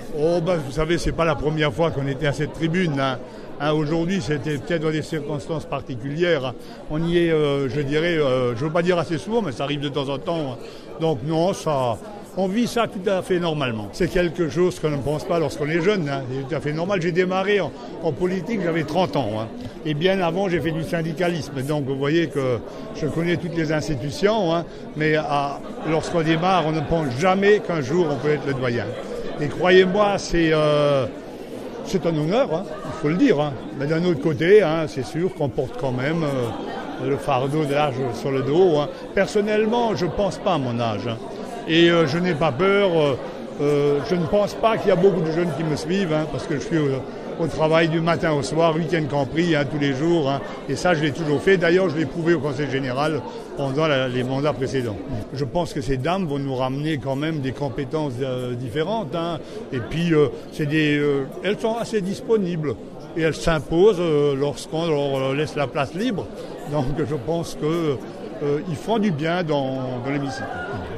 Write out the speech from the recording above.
Oh, ben, vous savez, c'est pas la première fois qu'on était à cette tribune. Aujourd'hui, c'était peut-être dans des circonstances particulières. On y est, je dirais, je veux pas dire assez souvent, mais ça arrive de temps en temps. Donc non, on vit ça tout à fait normalement. C'est quelque chose qu'on ne pense pas lorsqu'on est jeune. C'est tout à fait normal. J'ai démarré en politique, j'avais 30 ans. Et bien avant, j'ai fait du syndicalisme. Donc vous voyez que je connais toutes les institutions. Mais lorsqu'on démarre, on ne pense jamais qu'un jour on peut être le doyen. Et croyez-moi, c'est un honneur, il faut le dire. Mais d'un autre côté, c'est sûr qu'on porte quand même le fardeau de l'âge sur le dos. Personnellement, je ne pense pas à mon âge. Et je n'ai pas peur. Je ne pense pas qu'il y a beaucoup de jeunes qui me suivent, parce que je suis au travail du matin au soir, week-end compris, tous les jours. Et ça, je l'ai toujours fait. D'ailleurs, je l'ai prouvé au Conseil général pendant les mandats précédents. Je pense que ces dames vont nous ramener quand même des compétences différentes. Et puis, elles sont assez disponibles. Et elles s'imposent lorsqu'on leur laisse la place libre. Donc, je pense qu'ils font du bien dans l'hémicycle.